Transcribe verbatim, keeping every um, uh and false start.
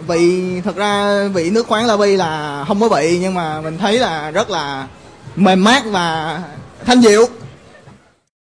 vị thật ra vị nước khoáng La Vi là không có vị, nhưng mà mình thấy là rất là mềm mát và thanh dịu.